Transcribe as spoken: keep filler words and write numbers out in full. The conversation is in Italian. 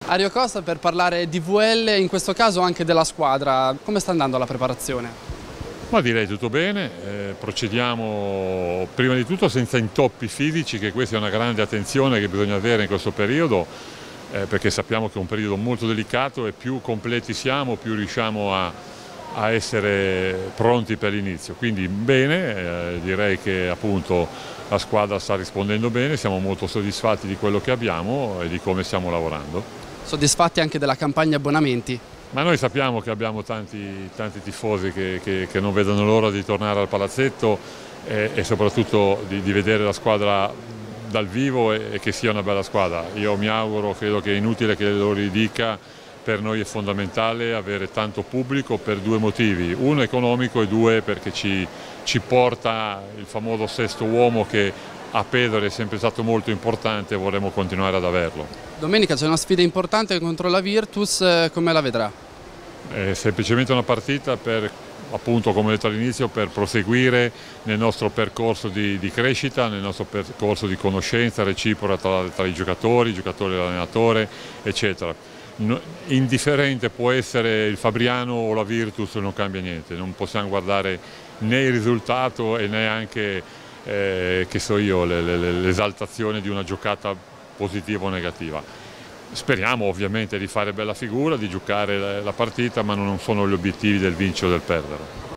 Ario Costa per parlare di V L, in questo caso anche della squadra. Come sta andando la preparazione? Ma direi tutto bene, eh, procediamo prima di tutto senza intoppi fisici, che questa è una grande attenzione che bisogna avere in questo periodo, eh, perché sappiamo che è un periodo molto delicato e più completi siamo, più riusciamo a, a essere pronti per l'inizio. Quindi bene, eh, direi che appunto la squadra sta rispondendo bene, siamo molto soddisfatti di quello che abbiamo e di come stiamo lavorando. Soddisfatti anche della campagna abbonamenti? Ma noi sappiamo che abbiamo tanti, tanti tifosi che, che, che non vedono l'ora di tornare al palazzetto e, e soprattutto di, di vedere la squadra dal vivo e, e che sia una bella squadra. Io mi auguro, credo che è inutile che lo ridica, per noi è fondamentale avere tanto pubblico per due motivi, uno economico e due perché ci, ci porta il famoso sesto uomo che a Pedro è sempre stato molto importante e vorremmo continuare ad averlo. Domenica c'è una sfida importante contro la Virtus, come la vedrà? È semplicemente una partita per, appunto come ho detto all'inizio, per proseguire nel nostro percorso di, di crescita, nel nostro percorso di conoscenza reciproca tra, tra i giocatori, i giocatori e l'allenatore, eccetera. Indifferente può essere il Fabriano o la Virtus, non cambia niente, non possiamo guardare né il risultato e neanche eh, che so io, l'esaltazione di una giocata positiva o negativa. Speriamo ovviamente di fare bella figura, di giocare la partita, ma non sono gli obiettivi del vincere o del perdere.